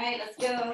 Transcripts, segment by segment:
right, let's go.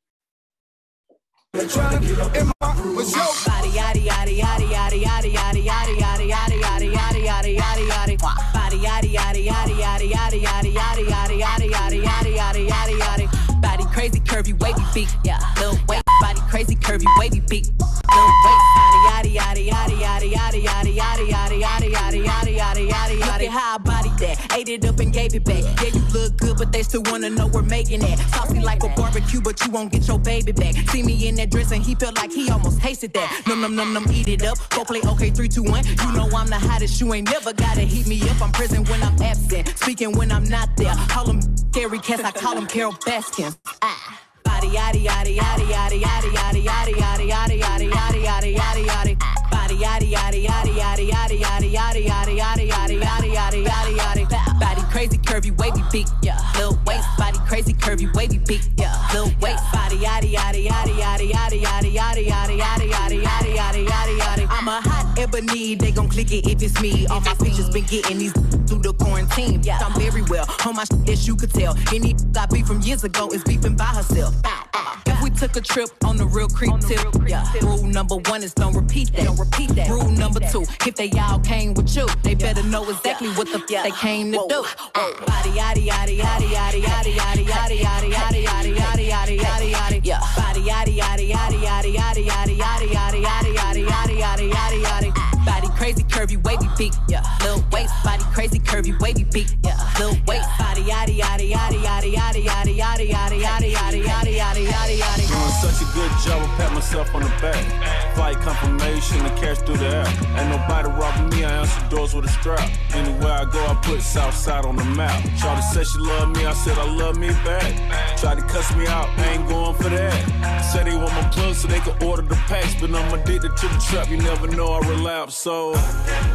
They trying to get up in my with your body, yaddy, yaddy, yaddy, yaddy, yaddy, yaddy, yaddy, yaddy, yaddy, yaddy, yaddy, yaddy, yaddy, yaddy, body, yaddy, yaddy, yaddy, yaddy, yaddy, yaddy, yaddy, yaddy, yaddy, yaddy, yaddy, yaddy, yaddy, yaddy, body crazy, curvy, wavy beak, yeah, little weight, body crazy, curvy, wavy beak, little weight, body, yaddy, yaddy, yaddy, yaddy, yaddy, yaddy, yaddy, yaddy, yaddy, yaddy, yaddy, yaddy, yaddy. Look at how I bodied that, ate it up and gave it back. Yeah, you look good, but they still wanna know we're making that. Saucy like a barbecue, but you won't get your baby back. See me in that dress and he felt like he almost tasted that. Num, eat it up. Go play okay, 3, 2, 1. You know I'm the hottest. You ain't never gotta heat me up. I'm present when I'm absent, speaking when I'm not there. Call them scary cats, I call them Carol Baskins. Body yaddy yaddy yaddy yaddy yaddy yaddy yaddy yaddy yaddy yaddy yaddy yaddy yaddy yaddy. Body yaddy yaddy yaddy yaddy yaddy yaddy yaddy yaddy yaddy yaddy yaddy yaddy yaddy yaddy. Body crazy, curvy, wavy beak, yeah. Lil waist, body crazy, curvy, wavy beak, yeah. Lil waist, body yaddy yaddy yaddy yaddy yaddy yaddy yaddy yaddy yaddy yaddy yaddy yaddy yaddy yaddy. I'm a hot ebony, they gon' click it if it's me. All my pictures been getting these through the quarantine. Yeah, I'm very well on my shit, as you could tell. Any I beef from years ago is beefing by herself. If we took a trip on the real creep tip, yeah. Rule number 1 is don't repeat that. Don't repeat that. Rule number 2, if they all came with you, they better know exactly what the they came to do. Body yaddy yaddy yaddy yaddy yaddy yaddy yaddy yaddy yaddy yaddy yaddy yaddy yaddy yaddy. Yeah. Body yaddy yaddy yaddy yaddy yaddy yaddy yaddy yaddy yaddy yaddy yaddy yaddy yaddy yaddy. Body crazy, curvy, wavy beak, yeah. Lil waist, body crazy, curvy, wavy beak, yeah. Lil waist, body yaddy yaddy yaddy yaddy yaddy yaddy yaddy yaddy yaddy yaddy yaddy yaddy yaddy yaddy. Doing such a good job of patting myself on the back. Flight confirmation, the cash through the air. Ain't nobody robbing me, I answer doors with a strap. Anywhere I go, I put Southside on the map. Shawty said she love me, I said I love me back. Tried to cuss me out, I ain't going for that. Said they want my plug so they could order the packs, but I'm addicted to the trap, you never know I relapse, so no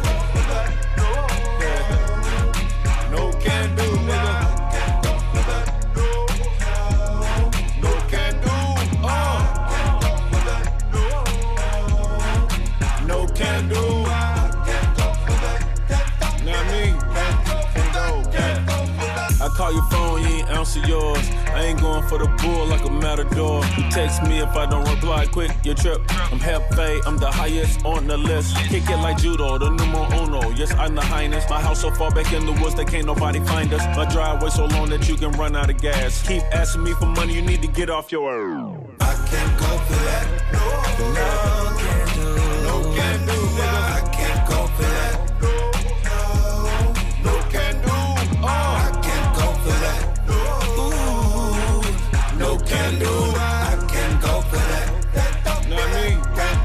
can do, nigga. No can do, no can do. I call your phone, you ain't answer yours. I ain't going for the bull like a matador. You text me if I don't reply quick, you trip. I'm Hefe, I'm the highest on the list. Kick it like judo, the numero uno. Yes, I'm the highness. My house so far back in the woods that can't nobody find us. My driveway so long that you can run out of gas. Keep asking me for money, you need to get off your I can't go for that. No can do. No can do, nigga. I can't go for that. No can do. I can't go for that. Ooh, no can do. I can't go for that. Know what I mean?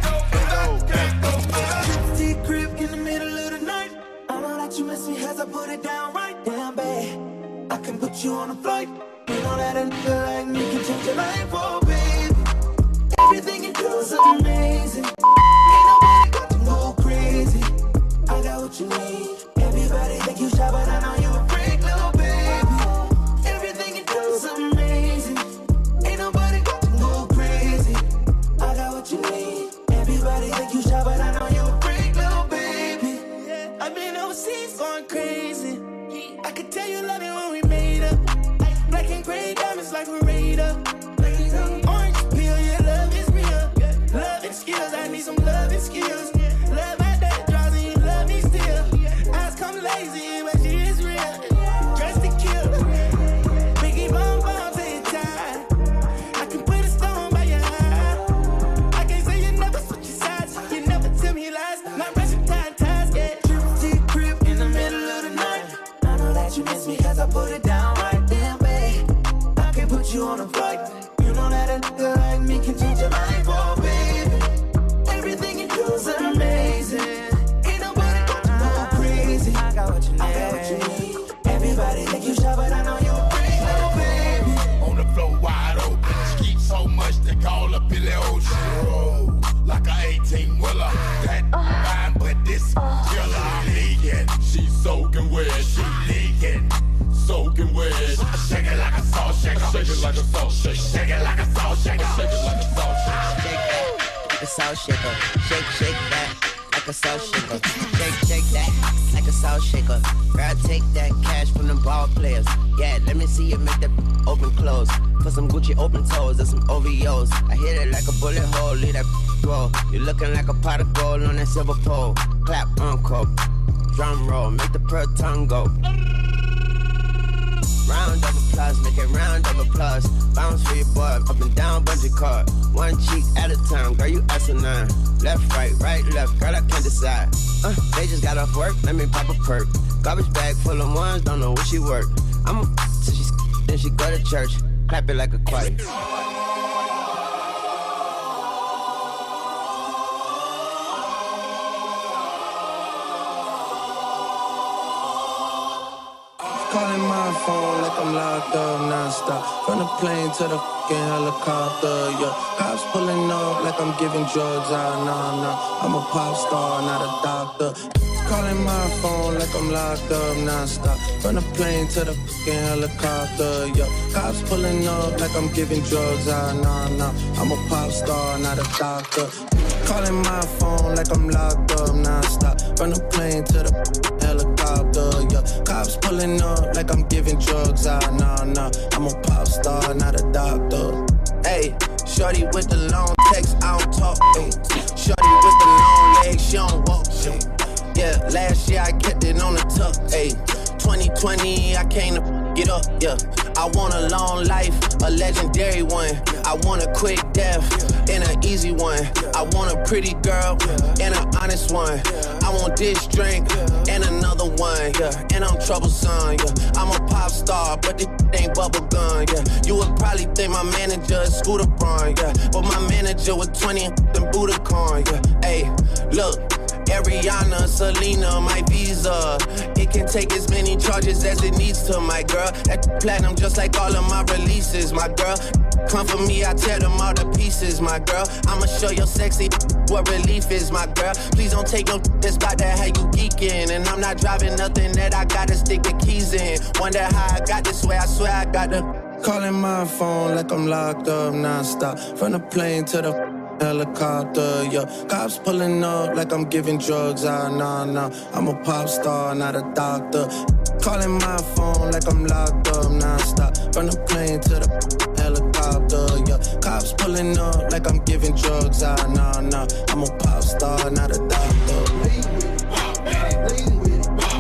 Can't go for that. Deep crib in the middle of the night. I know that you miss me as I put it down right. Damn, babe, I can put you on a flight. You know that a nigga like me can change your life, oh baby. Everything you do is amazing. Ain't nobody got to go crazy. I got what you need. Everybody think you shy, but I know you a freak, little baby. Everything you do is amazing. Ain't nobody got to go crazy. I got what you need. Everybody think you shy, but I know you a freak, little baby. I've been overseas going crazy. I could tell you love it when we made up. Black and gray diamonds like a radar. Orange peel, your love is real. Love and skills, I need some love and skills. Love my day draws and you love me still. Eyes come lazy, but she is real. Dressed to kill. Biggie bomb bomb to your tie. I can put a stone by your eye. I can't say you never switch your sides. You never tell me lies. Not rushing ties, yeah. Deep crib in the middle of the night. I know that you miss me cause I put it down right. Damn, babe, I can put you on a flight. You know that a nigga like me can change your life, oh baby. Everything you do is amazing. Ain't nobody got to go crazy. I got what you need. Everybody think you shy, but I know you a freak, little baby. On the floor wide open. Skeet so much they call up in the ocean. Roll like a 18-wheeler. That fine, but this killer leaking. She soaking wet. She leaking. Soaking wet. Shake it like a salt shaker. Shake it like a salt shaker. Shake it like a salt shaker. Shake it like a salt shaker. Shake that like a salt shaker. Shake that like a salt shaker. Shake that like a salt shaker. Girl, take that cash from them ball players. Yeah, let me see you make that open close. for some Gucci open toes and some OVOs. I hit it like a bullet hole, leave that roll. You looking like a pot of gold on that silver pole. Clap, uncle, drum roll, make the pearl tongue go. Round of applause, make it round of applause. Bounce for your boy, up and down, bungee cord. One cheek at a time, girl, you asinine. Left, right, left, girl, I can't decide. They just got off work, let me pop a perk. Garbage bag full of ones, don't know where she work. I'm a so she's then she go to church. Clap it like a choir. Calling my phone like I'm locked up non-stop. From the plane to the fucking helicopter, yeah. Cops pulling up like I'm giving drugs out, nah. I'm a pop star, not a doctor. Calling my phone like I'm locked up non-stop. From the plane to the fucking helicopter, yeah. Cops pulling up like I'm giving drugs out, nah. I'm a pop star, not a doctor. Calling my phone like I'm locked up non-stop. From the plane to the helicopter, yeah. Cops pulling up like I'm giving drugs out, nah. I'm a pop star, not a doctor. Hey, shorty with the long text, I don't talk. Ay. Shorty with the long legs, she don't walk. Yeah, last year I kept it on the tuck. Ay. 2020, I came to get up, yeah. I want a long life, a legendary one. I want a quick death and an easy one. I want a pretty girl and an honest one. I want this drink and another one, yeah. And I'm troublesome, yeah. I'm a pop star, but this ain't bubblegum, yeah. You would probably think my manager is Scooter Braun, yeah. But my manager was 20 and Budokan, yeah. Hey, look. Ariana, Selena, my visa. It can take as many charges as it needs to, my girl. That platinum just like all of my releases, my girl. Come for me, I tear them all to pieces, my girl. I'ma show your sexy what relief is, my girl. Please don't take no that's about that how you geeking. And I'm not driving nothing that I gotta stick the keys in. Wonder how I got this way, I swear I got the calling my phone like I'm locked up non-stop. From the plane to the helicopter, yeah. Cops pulling up like I'm giving drugs out, nah. I'm a pop star, not a doctor. Calling my phone like I'm locked up non-stop. From the plane to the helicopter, yeah. Cops pulling up like I'm giving drugs out, nah. I'm a pop star, not a doctor. Lean with it.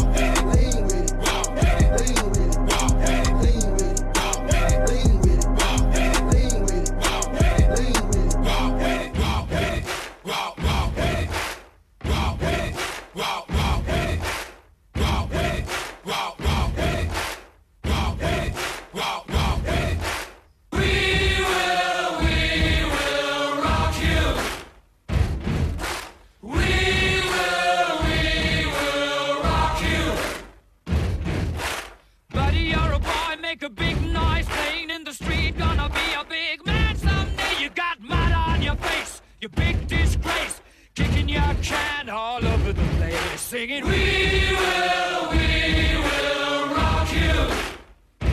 Singing, we will rock you.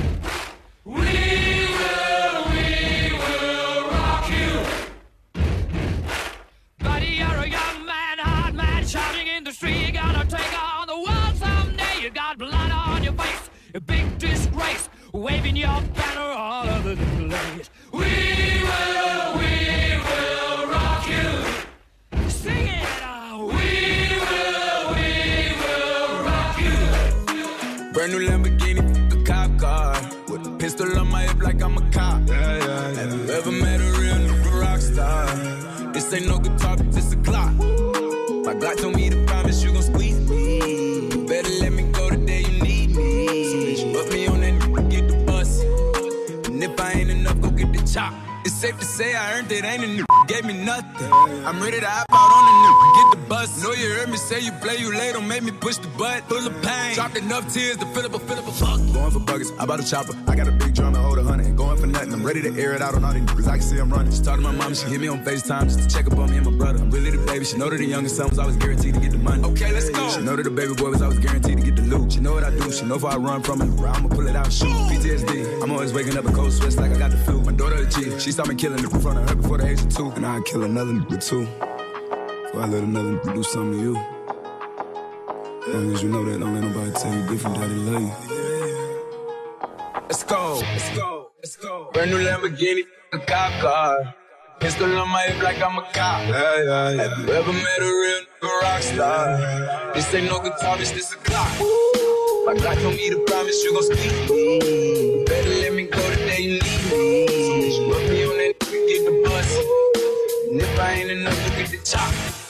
We will rock you. Buddy, you're a young man, hard man, shouting in the street. You're gonna take on the world someday. You got blood on your face, a big disgrace, waving your banner all over the place. We will rock you. Sing it. Brand new Lamborghini, a cop car. With a pistol on my hip like I'm a cop. Have you ever met a real nigga rock star? This ain't no guitar, but this a Glock. My Glock told me to promise you gon' squeeze me. You better let me go the day you need me. So bitch, put me on that nigga, get the bus. And if I ain't enough, go get the chop. It's safe to say I earned it, ain't a nigga gave me nothing. I'm ready to hop out on a nigga, get the bus. Know you heard me say you play, you late, don't make me push the butt. Full of pain, dropped enough tears to fill up a fuck. Going for buggers, I bought a chopper. I got a big drum and hold 100. Ain't going for nothing, I'm ready to air it out on all these niggas. I can see I'm running. She talked to my mom, she hit me on FaceTime just to check up on me and my brother. I'm really the baby, she know that the youngest son was always guaranteed to get the money. Okay, let's go. She know that the baby boy was always guaranteed to get the loot. She know what I do, she know if I run from it, I'ma pull it out and shoot. PTSD, I'm always waking up a cold sweats like I got the flu. My daughter a G, she saw me killing it in front of her before the age of 2. And I'd kill another nigga too. Before I let another nigga do something to you. As long as you know that, don't let nobody tell you different that they love you. Let's go, let's go, let's go. Brand new Lamborghini, a cop car. Pistol on my hip like I'm a cop. Have you ever met a real nigga rock star? This ain't no guitar, bitch, this a clock. My God told me to promise you gon' speak me. Better let me go the day you leave me. So bitch, rub me on that nigga, get the bus. And if I ain't enough, look at the top.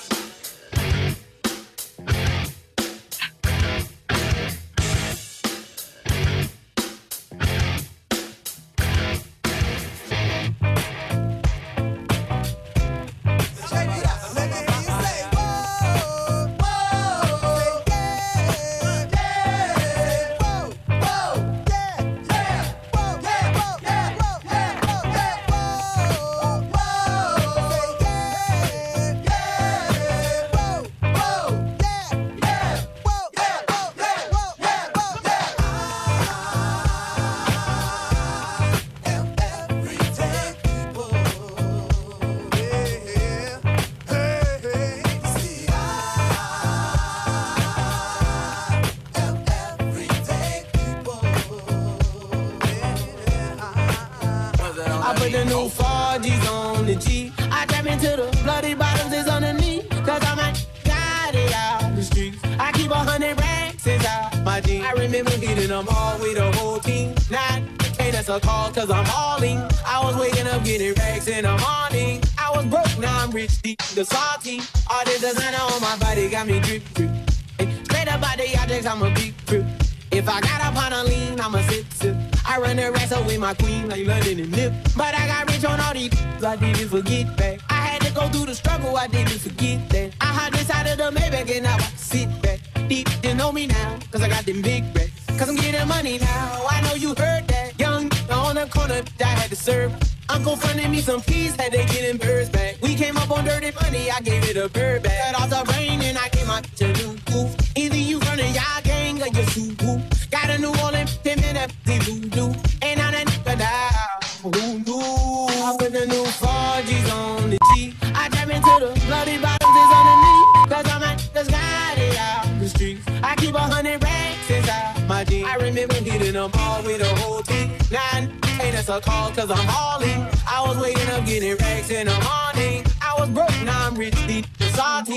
Cause I'm all in. I was waking up getting racks in the morning. I was broke, now I'm rich, deep, the salty. All this designer on my body got me drip, drip. Straight up by the objects, I'm a big trip. If I got up on a lean, I'm a sip, sip. I run the rest up with my queen like London and Nip. But I got rich on all these I didn't forget back. I had to go through the struggle, I didn't forget that. I had decided to Maybach and now I sit back. Deep, you know me now, cause I got them big racks. Cause I'm getting money now, I know you heard that. Young, on the corner, I had to serve. Uncle funded me some peas, had to get them birds back. We came up on dirty money, I gave it a bird back. Cut off the rain and I came out to new goof. Either you running y'all gang or you suit. Got a New Orleans, him in that voodoo. And now that nigga down, who knew? I put the new 4Gs on the G. I trap into the bloody bottoms is underneath. Cause I'm at the sky out the streets. I keep 100 racks inside my jeans. I remember hitting them all with a whole team. Now ain't that's a call cause I'm all in. I was waking up getting racks in the morning. I was broke, now I'm rich, deep, and salty.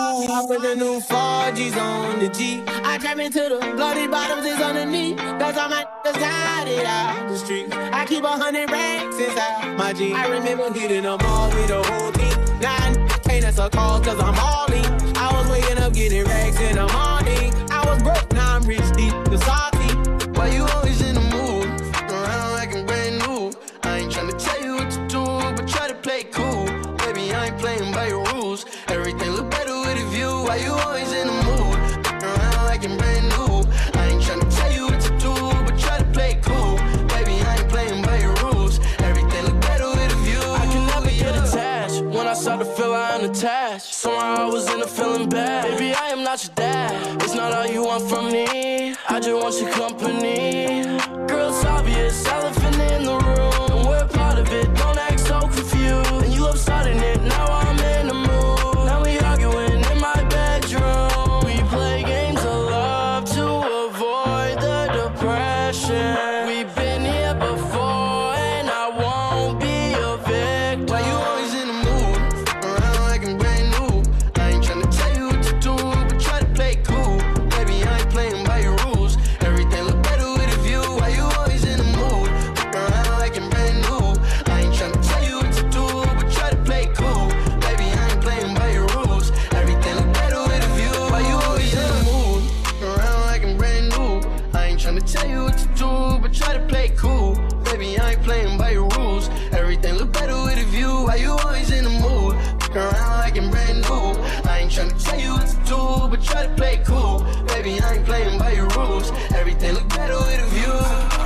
I put the new 4Gs on the G. I trap into the bloody bottoms is underneath. Cause I'm at the sky out the street. I keep 100 racks inside my jeans. I remember hitting them all with a whole team. Now ain't that's a call cause I'm all in. I was waking up getting racks in the morning. I was broke, now I'm rich, deep, and salty. Why you always in the mood? Around acting brand new. I ain't tryna tell you what to do, but try to play cool. Baby, I ain't playing by your rules. Everything look better with a view. Why you always in the mood? Around acting brand new. I ain't tryna tell you what to do, but try to play cool. Baby, I ain't playing by your rules. Everything look better with a view. I can never get attached. When I start to feel I am attached, somehow I was in a feeling bad. Baby, I am not your dad. It's not all you want from me. I just want your company. Girl, it's obvious, elephant in the room, and we're part of it. Don't act so confused. And you love starting it. Now I'm in the mood. Now we arguing in my bedroom. We play games of love to avoid the depression. We've been here before, and I won't be a victim. Why you always in the mood? Around acting brand new. I ain't tryna tell you what to do, but try to play cool. Baby, I ain't playing by your rules. Everything look better with a view. Why you always in the mood? Around acting brand new. I ain't tryna tell you what to do, but try to play cool. Baby, I ain't playing by your rules. Everything look better with a view. Why you always in the mood? Around acting brand new. I ain't tryna tell you what to do, but try to play cool. Baby, I ain't playing by your rules. Everything look better with a view. Why you always in the mood? Around acting brand new. I ain't tryna tell you what to do, but try to play cool. Baby, I ain't playing by your rules. Everything look better with a view.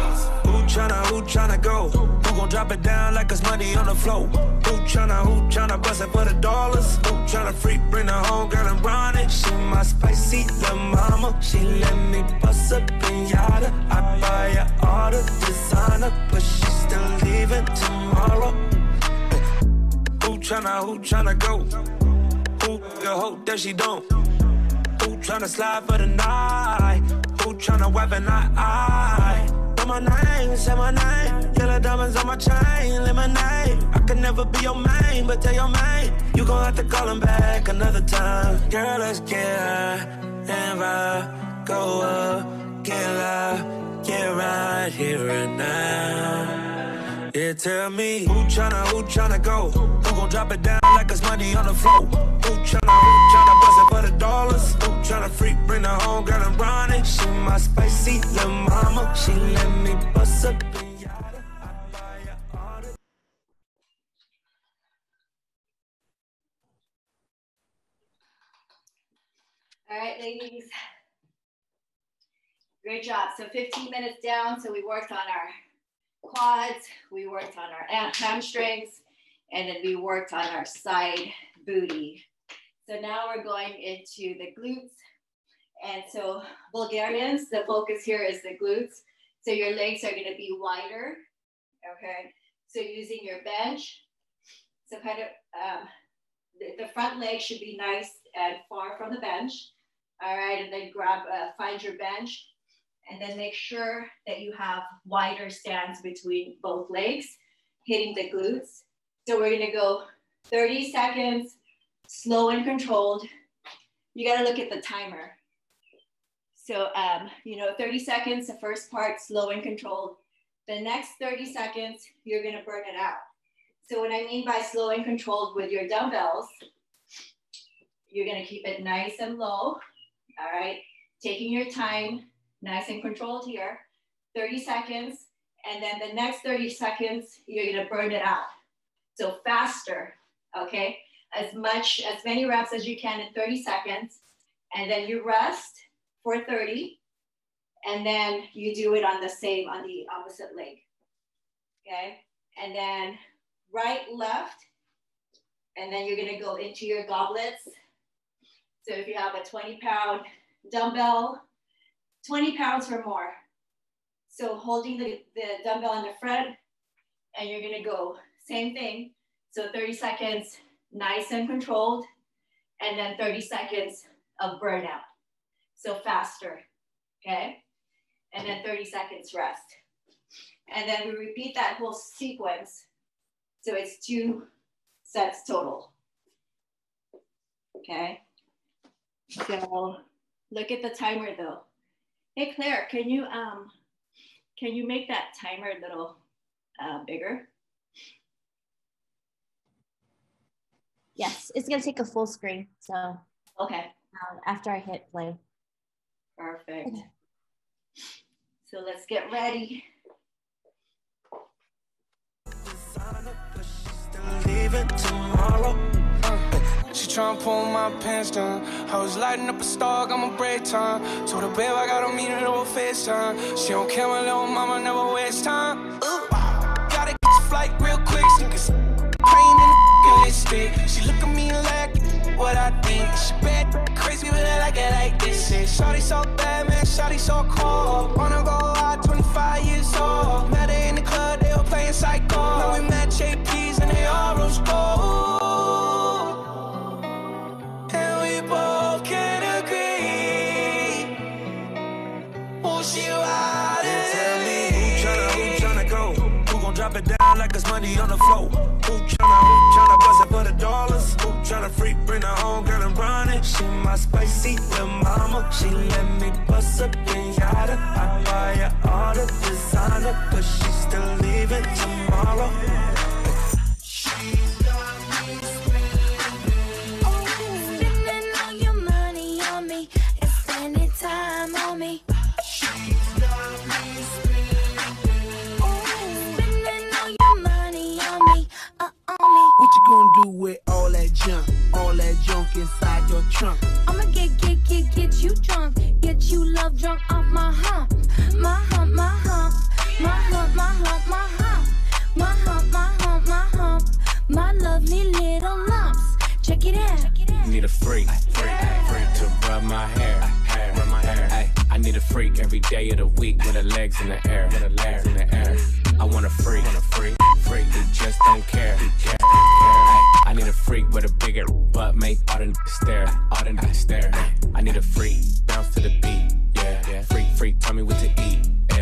Who tryna go? Who gon' drop it down like it's money on the floor? Who tryna bust it for the dollars? Who tryna freak, bring the home girl and run it? She my spicy little mama. She let me bust a pinata. I buy her all the designer, but she still leaving tomorrow. Who tryna go? Who the hope that she don't? Who tryna slide for the night? Who tryna wipe an eye? Say my name, yeah, the diamonds on my chain, lemonade. I can never be your main, but tell your mate you gon' have to call him back another time. Girl, let's get high and ride, go up, get loud, get right here and now. Yeah, tell me who tryna go? Who gon' drop it down like it's money on the floor? Who tryna bust it for the dollars? Who tryna freak, bring her home, girl, and run it? She my spicy little mama. She let me bust up. All right, ladies. Great job. So 15 minutes down. So we worked on our quads, we worked on our hamstrings, and then we worked on our side booty. So now we're going into the glutes. And so Bulgarians, the focus here is the glutes. So your legs are gonna be wider, okay? So using your bench, so kind of, the front leg should be nice and far from the bench. All right, and then find your bench, and then make sure that you have wider stance between both legs, hitting the glutes. So we're gonna go 30 seconds, slow and controlled. You gotta look at the timer. So, 30 seconds, the first part, slow and controlled. The next 30 seconds, you're gonna burn it out. So what I mean by slow and controlled with your dumbbells, you're gonna keep it nice and low, all right? Taking your time, nice and controlled here, 30 seconds, and then the next 30 seconds, you're gonna burn it out. So faster, okay? As many reps as you can in 30 seconds, and then you rest for 30, and then you do it on the opposite leg, okay? And then right, left, and then you're gonna go into your goblets. So if you have a 20-pound dumbbell, 20 pounds or more. So holding the dumbbell in the front, and you're gonna go, same thing. So 30 seconds, nice and controlled, and then 30 seconds of burnout. So faster, okay? And then 30 seconds rest. And then we repeat that whole sequence. So it's 2 sets total, okay? So look at the timer though. Hey Claire, can you make that timer a little bigger? Yes, it's gonna take a full screen. So okay. After I hit play. Perfect. Okay. So let's get ready. Leaving tomorrow. She tryna pull my pants down. I was lighting up a star, got my break time. Told her, babe, I gotta meet her over FaceTime. She don't care, my little mama never waste time. Gotta get your flight real quick. Niggas praying in the lipstick. She look at me like what I think. She bad, crazy, but I like it like this. Shawty so bad, man, shawty so cold. Wanna go out, 25 years old. Met her in the club, they were playing Psycho. Now we met JP's and they all rose gold. Both can agree. Oh, she ride it. Tell me who tryna go? Who gon' drop it down like it's money on the floor? Who tryna bust it for the dollars? Who tryna freak, bring her home, girl, and run it? She my spicy little mama. She let me bust up in yada. I buy her all the designer, but she's still leaving tomorrow. Time on me. She's got me spending. Spending all your money on me, on me. What you gonna do with all that junk inside your trunk? I'ma get you drunk, get you love drunk off my hump, my hump, my hump, my hump, my hump, my hump, my hump, my hump, my hump, my lovely little lumps. Check it out. Need a freak to rub my hair. Ay, I need a freak every day of the week with her legs in the air. I want a freak who just don't care. Ay, I need a freak with a bigger butt, make all the niggas stare. I need a freak, bounce to the beat. Yeah. Freak, tell me what to eat. Yeah.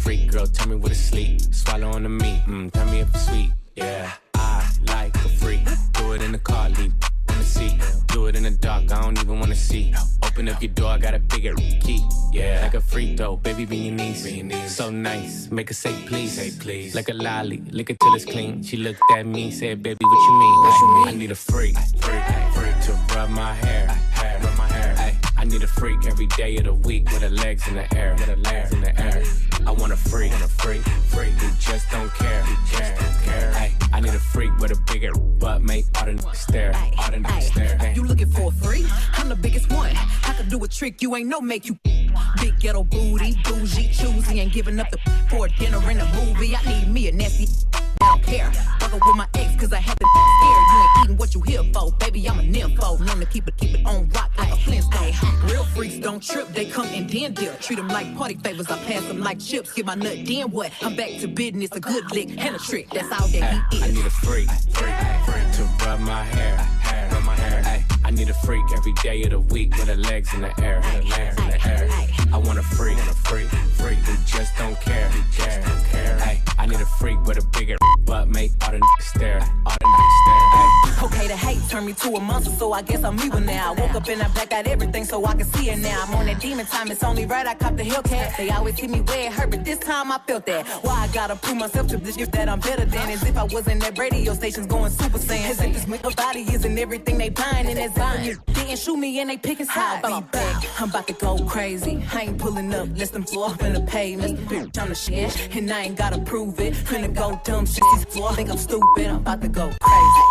freak, girl, tell me where to sleep. Swallow on the meat, tell me if it's sweet. Yeah, I like a freak. Do it in the car, leave on the seat. Do it in the dark, I don't even wanna see. Open up your door, I got a bigger key. Yeah, like a freak though, baby, be your niece. So nice, make her say please. Say please. Like a lolly, lick it till it's clean. She looked at me, said, baby, what you mean? I need a freak to rub my hair. I need a freak every day of the week with her legs in the air. I want a freak who just don't care. I need a freak with a bigger butt, make all the niggas stare. You looking for a freak? I'm the biggest one. I could do a trick you ain't no make you. Big ghetto booty, bougie, choosy, ain't giving up the for a dinner in a movie. I need me a nasty. I don't care. Fuck with my ex, cause I had to scared. You ain't eating what you here for, baby. I'm a nympho. Known to keep it on rock like a Flintstone. Real freaks don't trip, they come and then dip. Treat them like party favors, I pass them like chips. Get my nut, then what? I'm back to business, a good lick and a trick. That's all that he is. I need a freak to rub my hair. I need a freak every day of the week with her legs in the air. I want a freak who just don't care. I need a freak with a bigger butt, make all the niggas stare. Okay, the hate turned me to a monster, so I guess I'm evil now. I woke up and I blacked out everything so I can see it now. I'm on that demon time, it's only right I cop the Hellcat. They always hit me where it hurt, but this time I felt that. Why I gotta prove myself to this shit that I'm better than? As if I wasn't at radio stations going Super Saiyan. As if this mental body isn't everything they buying. And as if didn't shoot me and they picking sides. I'm back, I'm about to go crazy. I ain't pulling up, less than floor up in the pavement. Bitch, I'm the shit, and I ain't gotta prove it. Finna go dumb shit, floor. Think I'm stupid, I'm about to go crazy.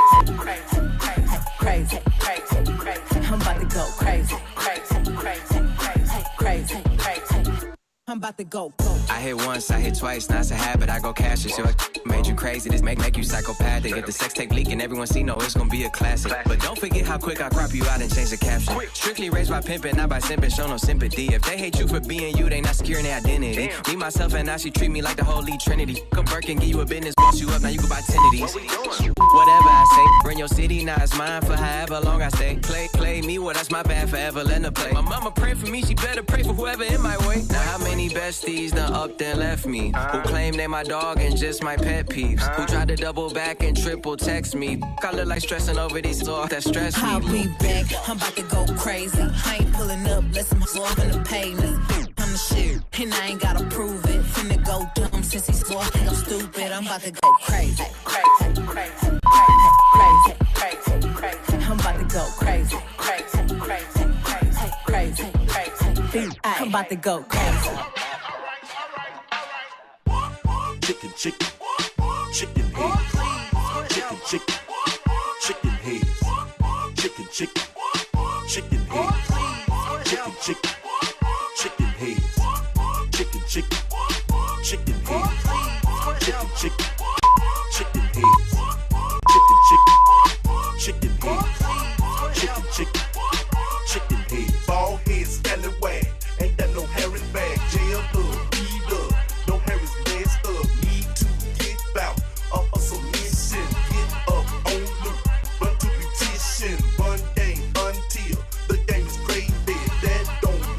I'm about to go crazy. I'm about to go. I hit once, I hit twice, now it's a habit. I go cash it. Your made you crazy, this make you psychopathic. If the sex tape leak and everyone see, no, it's gonna be a classic. But don't forget how quick I crop you out and change the caption. Strictly raised by pimping, not by simping, show no sympathy. If they hate you for being you, they not securing their identity. Me, myself, and now she treat me like the Holy Trinity. Come Birkin, give you a business, boss you up, now you can buy 10 of these. Whatever I say, bring your city, now it's mine for however long I stay. Play me, well, that's my bad, forever letting her play. My mama pray for me, she better pray for whoever in my way. Now how many besties done up then left me? Who claim they my dog and just my pet peeves? Who tried to double back and triple text me? I look like stressing over these thoughts that stress me. I'll be back, I'm about to go crazy. I ain't pulling up, less I'm off in the pavement. I'm the shit, and I ain't gotta prove it. Finna go dumb since he's walking, I'm stupid. I'm about to go crazy. I'm about to go crazy. I'm about to go crazy. Chicken heads. Chicken heads. Chicken heads. Chicken heads. Chicken heads. Chicken heads. Chicken heads. Chicken heads. Chicken heads. Ball head, scallywag. Ain't that no hair in bag. Jail up, beat up. No hair is messed up. Need to get out of a submission. Get up on loop. Run to petition. Run game until the game is graded. That don't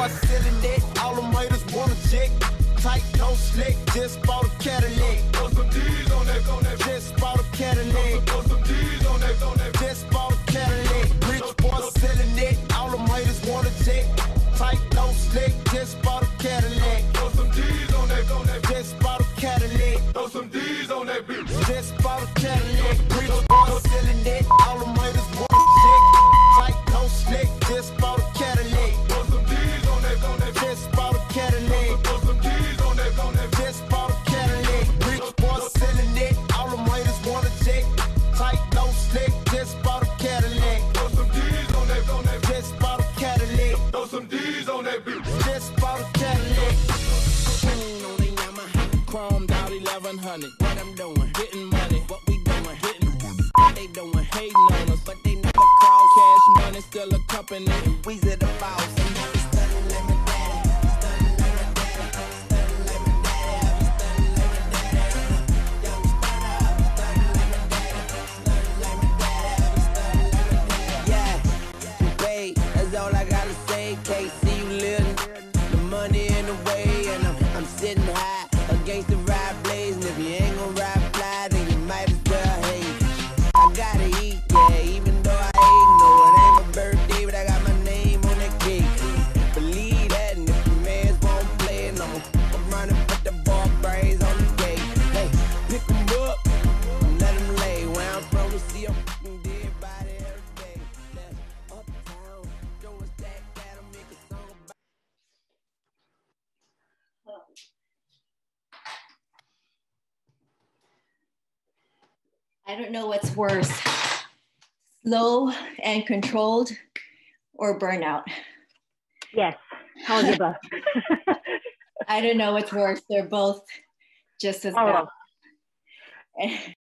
boy selling it, all them haters wanna check. Tight, no slick, just bought a Cadillac. Throw some D's on that, just bought a Cadillac. Throw some D's on that, just bought a Cadillac. Rich boy selling it, all them haters wanna check. Tight, no slick, just bought a Cadillac. Throw some D's on that, just bought a Cadillac. Throw some D's on that bitch, just bought a Cadillac. Rich boy selling it, all them haters wanna check. Tight, no slick, just bought a Cadillac. Throw some D's on that, just bought a Cadillac. Throw some D's on that, just bought a Cadillac. Rich boy selling it, all them haters wanna check. Tight, no slick, just bought a Cadillac. Throw some D's on that, just bought a Cadillac. Throw some D's on that bitch, just bought a Cadillac. On the Yama, chromed out 1100. What I'm doing, getting money. What we doing, getting money. They doing, hating on us, but they never crawl. Cash money still a company. We's at the boss. That's all I gotta say. Can't see you living, the money in the way, and I'm sitting high against the ride blaze. And if you ain't gonna ride fly, then you might as well hate. I gotta eat, yeah, even though I ain't. No, it ain't my birthday, but I got my name on that cake. Believe that, and if the mans won't play, and I'm running, put the ball brains on the gate. Hey, pick 'em up and let 'em lay. Where I'm from, we see a fucking dead body every day. Uptown, throw a stack at 'em, make a song about. I don't know what's worse, slow and controlled or burnout. Yes, I'll give up. I don't know what's worse. They're both just as bad.